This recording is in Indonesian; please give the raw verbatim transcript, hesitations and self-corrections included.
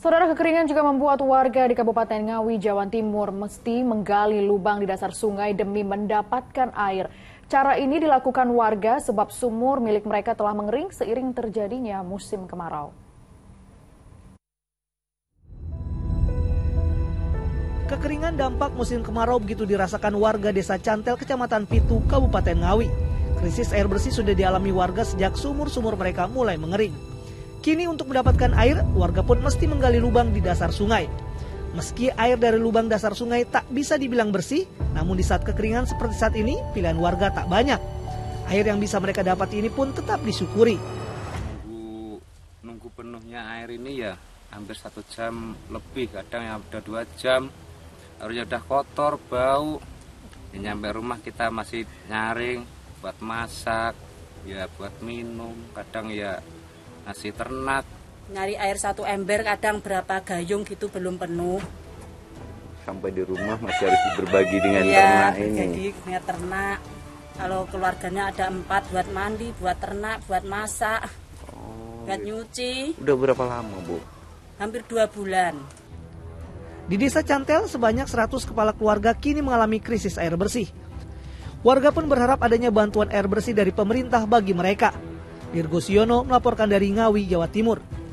Saudara, kekeringan juga membuat warga di Kabupaten Ngawi, Jawa Timur mesti menggali lubang di dasar sungai demi mendapatkan air. Cara ini dilakukan warga sebab sumur milik mereka telah mengering seiring terjadinya musim kemarau. Kekeringan dampak musim kemarau begitu dirasakan warga Desa Cantel, Kecamatan Pitu, Kabupaten Ngawi. Krisis air bersih sudah dialami warga sejak sumur-sumur mereka mulai mengering. Kini untuk mendapatkan air, warga pun mesti menggali lubang di dasar sungai. Meski air dari lubang dasar sungai tak bisa dibilang bersih, namun di saat kekeringan seperti saat ini, pilihan warga tak banyak. Air yang bisa mereka dapat ini pun tetap disyukuri. Nunggu, nunggu penuhnya air ini ya hampir satu jam lebih, kadang yang udah dua jam. Airnya udah kotor, bau. Ya, nyampe rumah kita masih nyaring buat masak, ya buat minum, kadang ya nasi ternak. Nyari air satu ember kadang berapa gayung gitu belum penuh. Sampai di rumah masih harus berbagi dengan ya, ternak ini. Jadi dengan ternak. Kalau keluarganya ada empat buat mandi, buat ternak, buat masak, oh, buat nyuci. Udah berapa lama, Bu? Hampir dua bulan. Di Desa Cantel sebanyak seratus kepala keluarga kini mengalami krisis air bersih. Warga pun berharap adanya bantuan air bersih dari pemerintah bagi mereka. Dirgo Siono melaporkan dari Ngawi, Jawa Timur.